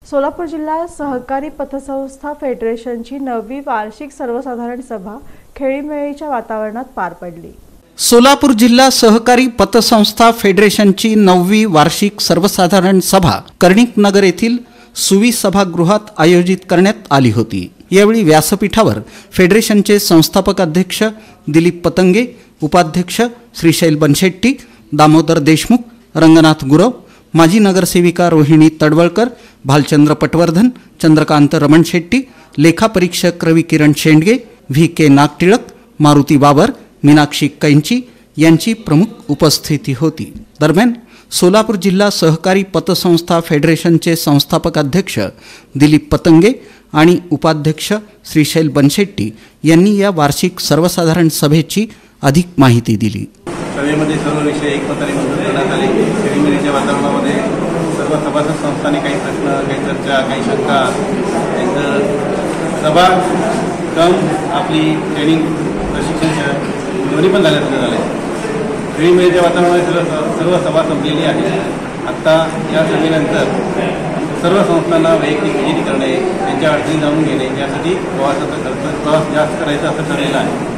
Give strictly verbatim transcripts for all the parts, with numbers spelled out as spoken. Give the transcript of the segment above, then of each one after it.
सोलापूर जिल्हा सहकारी पतसंस्था फेडरेशनची नववी वार्षिक सर्वसाधारण सभा खेळीमेळीच्या वातावरणात पार पडली। सोलापूर जिल्हा सहकारी पतसंस्था फेडरेशनची नववी वार्षिक सर्वसाधारण सभा कर्णिक नगर येथील सुवी सभागृहात आयोजित करण्यात आली होती। यावेळी व्यासपीठावर फेडरेशनचे संस्थापक अध्यक्ष दिलीप पतंगे, उपाध्यक्ष श्रीशैल बनशेट्टी, दामोदर देशमुख, रंगनाथ गुरव, माजी नगरसेविका रोहिणी तडवळकर, भालचंद्र पटवर्धन, चंद्रकांत रमण शेट्टी, लेखा परीक्षक रवी किरण शेंडगे, व्ही के नागटिळक, मारुती बाबर, मीनाक्षी कैंची यांची प्रमुख उपस्थिती होती। दरम्यान सोलापूर जिल्हा सहकारी पतसंस्था फेडरेशनचे संस्थापक अध्यक्ष दिलीप पतंगे आणि उपाध्यक्ष श्रीशैल बनशेट्टी यांनी या वार्षिक सर्वसाधारण सभेची अधिक माहिती दिली। सभेमध्ये सर्व विषय एकमताने मंजूर करण्यात आले। खेळीमेळीच्या वातावरणामध्ये सर्व सभासद संस्थांनी काही प्रश्न, काही चर्चा, काही शंका, त्यांचं सभा कम आपली ट्रेनिंग प्रशिक्षण दोन्ही पण झाल्याचं झाले। खेळीमेळीच्या वातावरणामध्ये सर्व सर्व सभा संपलेली आहे। आत्ता या सभेनंतर सर्व संस्थांना वैयक्तिक विजिट करणे, त्यांच्या अडचणी जाणून घेणे यासाठी प्रवासाचा खर्च प्रवास जास्त करायचा असं ठरलेलं आहे।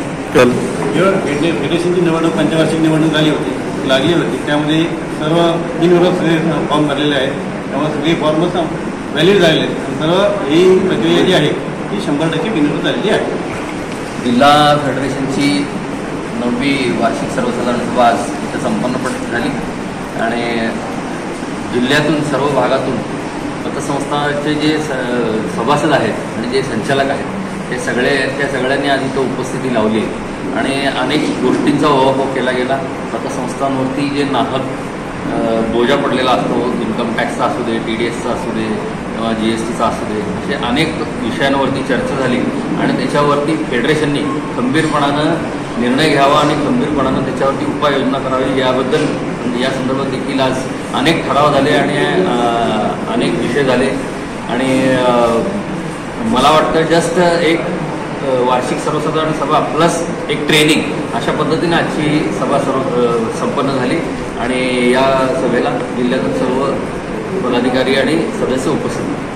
फेडरेशनची निवडणूक पंचवार्षिक निवडणूक झाली होती लागली होती त्यामध्ये सर्व बिनविरोध सगळे फॉर्म भरलेले आहेत। त्यामुळे सगळे फॉर्म व्हॅलिड झालेले आहेत। सर्व ही प्रक्रिया जी आहे ती शंभर टक्के बिनविरोध झालेली आहे। जिल्हा फेडरेशनची नववी वार्षिक सर्वसाधारण सभा आज इथं संपन्नपणे झाली आणि जिल्ह्यातून सर्व भागातून पतसंस्थाचे जे स सभासद आहेत आणि जे संचालक आहेत ते सगळे त्या सगळ्यांनी आज इथं उपस्थिती लावली आणि अनेक गोष्टींचा ओवापोह केला गेला। पतसंस्थांवरती जे नाहक बोजा पडलेला असतो, इन्कम टॅक्सचा असू दे, टी डी एसचा असू दे किंवा जी एस टीचा असू दे, असे अनेक विषयांवरती चर्चा झाली आणि त्याच्यावरती फेडरेशननी खंबीरपणानं निर्णय घ्यावा आणि खंबीरपणानं त्याच्यावरती उपाययोजना करावी याबद्दल या संदर्भात देखील आज अनेक ठराव झाले आणि अनेक विषय झाले आणि मला वाटतं जस्ट एक वार्षिक सर्वसाधारण सभा प्लस एक ट्रेनिंग अशा पद्धतीने आजची सभा सर्व संपन्न झाली आणि या सभेला जिल्ह्यातील सर्व पदाधिकारी आणि सदस्य उपस्थित होते।